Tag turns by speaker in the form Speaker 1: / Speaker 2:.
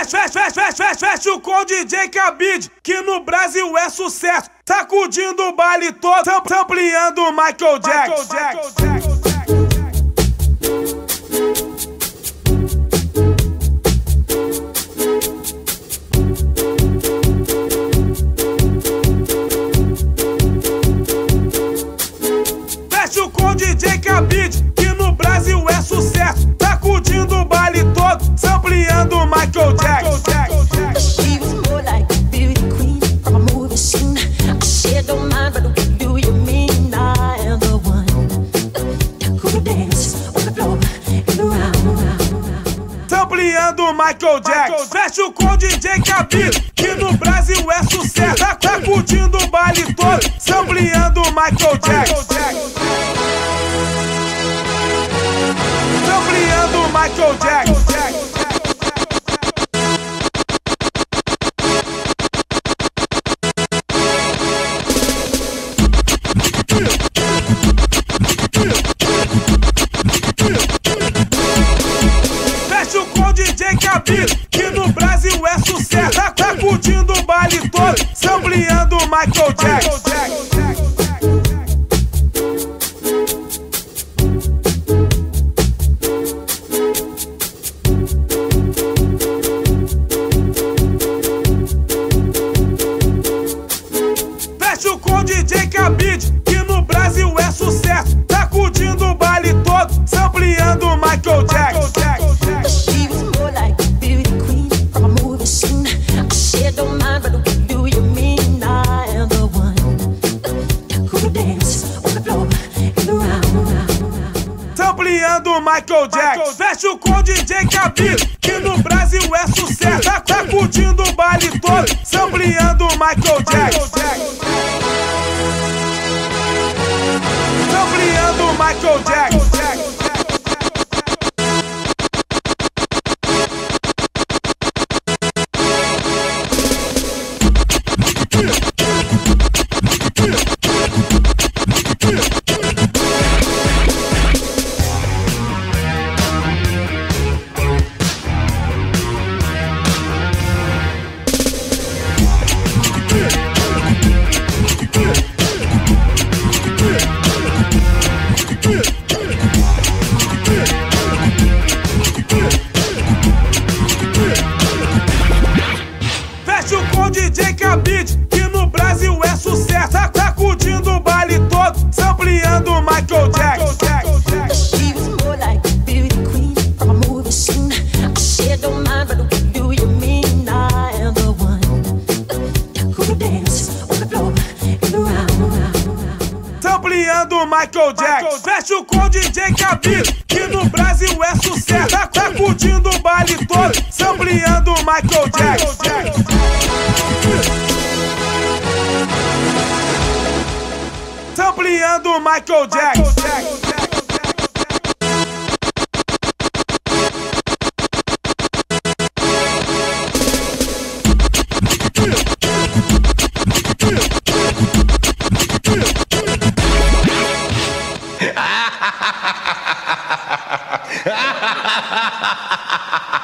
Speaker 1: Fecha com o DJ Khabib, que no Brasil é sucesso, sacudindo o baile todo, ampliando o Michael Jackson. Fecha com o DJ Khabib, que no Brasil é sucesso, sacudindo o baile todo, ampliando o Michael Jackson.
Speaker 2: She was more like a beauty queen from a movie scene. I said, don't mind, but what do you mean? I am the one who would dance on the floor and around.
Speaker 1: Ampliando o Michael Jackson. Fecha com o DJ Khabib, que no Brasil é sucesso, sacudindo o baile todo, ampliando o Michael Jackson. Ampliando o Michael Jackson. Fecha com o DJ Khabib, que no Brasil é sucesso, sacudindo o baile todo, ampliando o Michael Jackson. Fecha com o DJ Khabib, que no Brasil é sucesso, sacudindo o baile todo, ampliando o Michael Jackson.
Speaker 2: She was more like a beauty queen from a movie scene. I said, don't mind, but what do you mean? I am the one who would dance on the floor and around.
Speaker 1: Ampliando o Michael Jackson. Fecha com o DJ Khabib, que no Brasil é sucesso, sacudindo o baile todo, ampliando o Michael Jackson. Ampliando o Michael Jackson. Fecha com o DJ Khabib, que no Brasil é sucesso, sacudindo o baile todo, ampliando o Michael Jackson.
Speaker 2: She was more like a beauty queen from a movie scene. I said, don't mind, but what do you mean? I am the one who would dance on the floor and around.
Speaker 1: Ampliando o Michael Jackson. Fecha com o DJ Khabib, que no Brasil é sucesso, sacudindo o baile todo, ampliando o Michael Jackson. Ampliando o Michael Jackson.
Speaker 3: Ha ha ha ha ha ha!